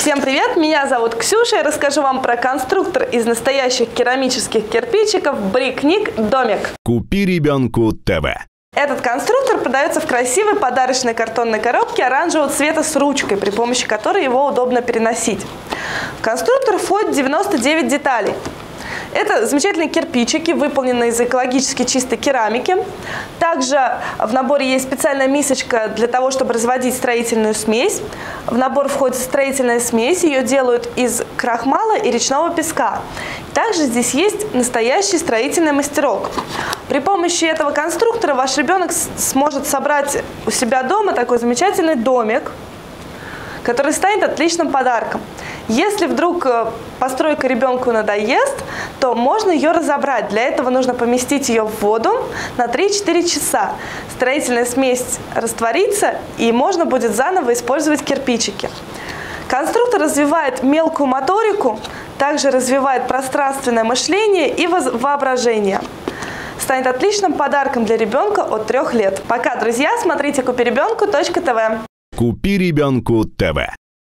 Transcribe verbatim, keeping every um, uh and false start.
Всем привет, меня зовут Ксюша, я расскажу вам про конструктор из настоящих керамических кирпичиков Брикник Домик. Купи ребенку ТВ. Этот конструктор продается в красивой подарочной картонной коробке оранжевого цвета с ручкой, при помощи которой его удобно переносить. В конструктор входит девяносто девять деталей. Это замечательные кирпичики, выполненные из экологически чистой керамики. Также в наборе есть специальная мисочка для того, чтобы разводить строительную смесь. В набор входит строительная смесь, ее делают из крахмала и речного песка. Также здесь есть настоящий строительный мастерок. При помощи этого конструктора ваш ребенок сможет собрать у себя дома такой замечательный домик, который станет отличным подарком. Если вдруг постройка ребенку надоест, то можно ее разобрать. Для этого нужно поместить ее в воду на три-четыре часа. Строительная смесь растворится, и можно будет заново использовать кирпичики. Конструктор развивает мелкую моторику, также развивает пространственное мышление и воображение. Станет отличным подарком для ребенка от трёх лет. Пока, друзья, смотрите купи ребенку точка тв. Купи ребенку ТВ.